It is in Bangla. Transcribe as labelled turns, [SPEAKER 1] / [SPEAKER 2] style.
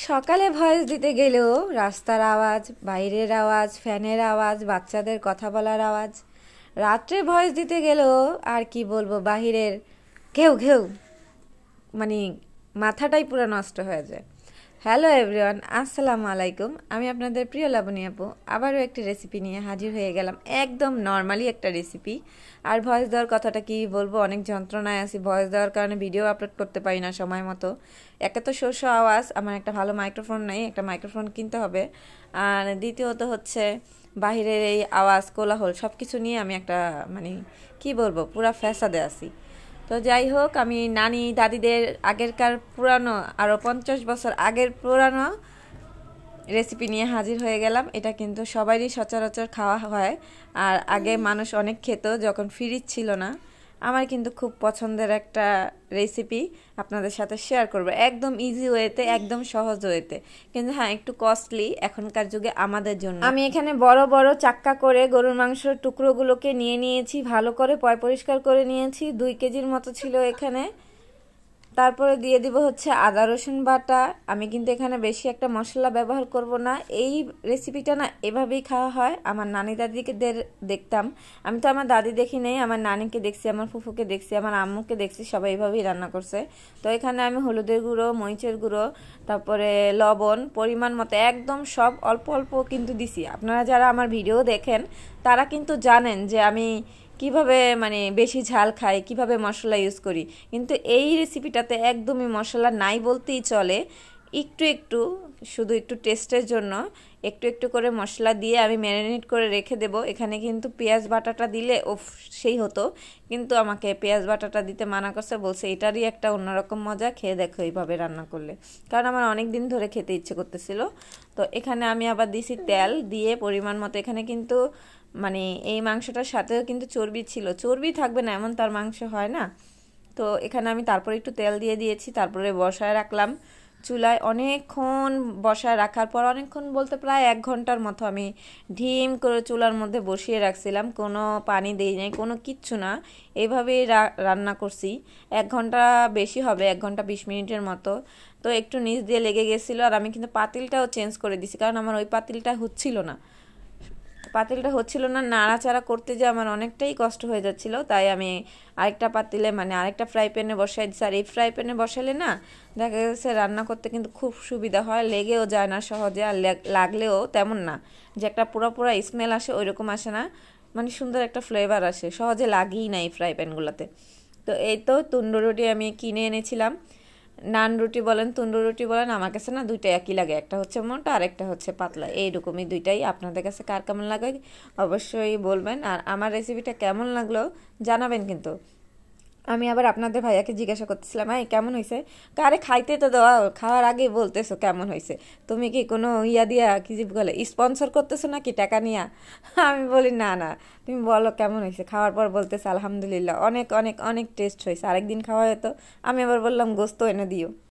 [SPEAKER 1] সকালে ভয়েস দিতে গেলেও রাস্তার আওয়াজ, বাইরের আওয়াজ, ফ্যানের আওয়াজ, বাচ্চাদের কথা বলার আওয়াজ। রাত্রে ভয়েস দিতে গেলেও আর কি বলবো, বাহিরের ঘেউ ঘেউ, মানে মাথাটাই পুরো নষ্ট হয়ে যায়। হ্যালো এভরিওয়ান, আসসালামু আলাইকুম। আমি আপনাদের প্রিয় লাবণী আপু আবারও একটি রেসিপি নিয়ে হাজির হয়ে গেলাম। একদম নর্মালি একটা রেসিপি। আর ভয়েস দেওয়ার কথাটা কি বলবো, অনেক যন্ত্রণায় আছি। ভয়েস দেওয়ার কারণে ভিডিও আপলোড করতে পারি না সময় মতো। একে তো শস্য আওয়াজ, আমার একটা ভালো মাইক্রোফোন নেই, একটা মাইক্রোফোন কিনতে হবে। আর দ্বিতীয়ত হচ্ছে বাহিরের এই আওয়াজ, কোলাহল সব কিছু নিয়ে আমি একটা মানে কি বলবো, পুরা ফ্যাসাদে আছি। তো যাই হোক, আমি নানি দাদিদের আগেরকার পুরানো, আরও 50 বছর আগের পুরানো রেসিপি নিয়ে হাজির হয়ে গেলাম। এটা কিন্তু সবারই সচরাচর খাওয়া হয়, আর আগে মানুষ অনেক খেত যখন ফ্রিজ ছিল না। আমার কিন্তু খুব পছন্দের একটা রেসিপি আপনাদের সাথে শেয়ার করব, একদম ইজি ওয়েতে, একদম সহজ ওয়েতে, কিন্তু হ্যাঁ একটু কস্টলি এখনকার যুগে আমাদের জন্য। আমি এখানে বড় বড় চাক্কা করে গরুর মাংসের টুকরোগুলোকে নিয়ে নিয়েছি, ভালো করে পরিষ্কার করে নিয়েছি। 2 কেজির মতো ছিল এখানে। তারপরে দিয়ে দিব হচ্ছে আদা রসুন বাটা। আমি কিন্তু এখানে বেশি একটা মশলা ব্যবহার করব না। এই রেসিপিটা না এভাবেই খাওয়া হয়। আমার নানি দাদিকে দেখতাম, আমি তো আমার দাদি দেখি নেই, আমার নানিকে দেখছি, আমার ফুফুকে দেখছি, আমার আম্মুকে দেখছি, সবাই এইভাবেই রান্না করছে। তো এখানে আমি হলুদের গুঁড়ো, মরিচের গুঁড়ো, তারপরে লবণ পরিমাণ মতো, একদম সব অল্প অল্প কিন্তু দিছি। আপনারা যারা আমার ভিডিও দেখেন তারা কিন্তু জানেন যে আমি কিভাবে মানে বেশি ঝাল খাই, কিভাবে মশলা ইউজ করি। কিন্তু এই রেসিপিটাতে একদমই মশলা নাই বলতেই চলে। একটু একটু, শুধু একটু টেস্টের জন্য একটু একটু করে মশলা দিয়ে আমি ম্যারিনেট করে রেখে দেব। এখানে কিন্তু পেঁয়াজ বাটাটা দিলে ওফ সেই হতো, কিন্তু আমাকে পেঁয়াজ বাটাটা দিতে মানা করছে, বলছে এটারই একটা অন্যরকম মজা, খেয়ে দেখো এইভাবে রান্না করলে। কারণ আমার অনেক দিন ধরে খেতে ইচ্ছে করতেছিল। তো এখানে আমি আবার দিছি তেল, দিয়ে পরিমাণ মতো। এখানে কিন্তু মানে এই মাংসটার সাথেও কিন্তু চর্বি ছিল, চর্বি থাকবে না এমন তার মাংস হয় না। তো এখানে আমি তারপরে একটু তেল দিয়ে দিয়েছি, তারপরে বসায় রাখলাম চুলায়। অনেকক্ষণ বসায় রাখার পর, অনেকক্ষণ বলতে প্রায় 1 ঘন্টার মতো আমি ঢিম করে চুলার মধ্যে বসিয়ে রাখছিলাম। কোনো পানি দেই নাই, কোনো কিচ্ছু না, এইভাবেই রান্না করছি। 1 ঘন্টা বেশি হবে, 1 ঘন্টা 20 মিনিটের মতো। তো একটু নিচ দিয়ে লেগে গেছিলো, আর আমি কিন্তু পাতিলটাও চেঞ্জ করে দিছি, কারণ আমার ওই পাতিলটা হচ্ছিল না, নাড়াচাড়া করতে যে আমার অনেকটাই কষ্ট হয়ে যাচ্ছিল। তাই আমি আরেকটা পাতিলে মানে আরেকটা ফ্রাই প্যানে বসাই দিচ্ছি। আর এই ফ্রাই প্যানে বসালে না দেখা যাচ্ছে রান্না করতে কিন্তু খুব সুবিধা হয়, লেগেও যায় না সহজে, আর লাগলেও তেমন না যে একটা পুরো স্মেল আসে, ওইরকম আসে না, মানে সুন্দর একটা ফ্লেভার আসে, সহজে লাগেই না এই ফ্রাই প্যানগুলোতে। তো এই তো তন্দুর রুটি আমি কিনে এনেছিলাম। নান রুটি বলেন, তন্দুর রুটি বলেন, আমার কাছে না দুইটা একই লাগে, একটা হচ্ছে মোটা আর একটা হচ্ছে পাতলা, এইরকমই দুইটাই। আপনাদের কাছে কার কেমন লাগে অবশ্যই বলবেন, আর আমার রেসিপিটা কেমন লাগলো জানাবেন কিন্তু। আমি আবার আপনাদের ভাইয়াকে জিজ্ঞাসা করতেছিলাম, এই কেমন হয়েছে? কারে খাইতে তো দেওয়া, খাওয়ার আগে বলতেছো কেমন হয়েছে, তুমি কি কোনো ইয়া দিয়া কি যে বলে স্পন্সর করতেছো নাকি টাকা নিয়া? আমি বলি না না, তুমি বলো কেমন হয়েছে। খাওয়ার পর বলতেছে আলহামদুলিল্লাহ, অনেক অনেক অনেক টেস্ট হয়েছে, আরেকদিন খাওয়া হতো। আমি আবার বললাম গোস্ত এনে দিও।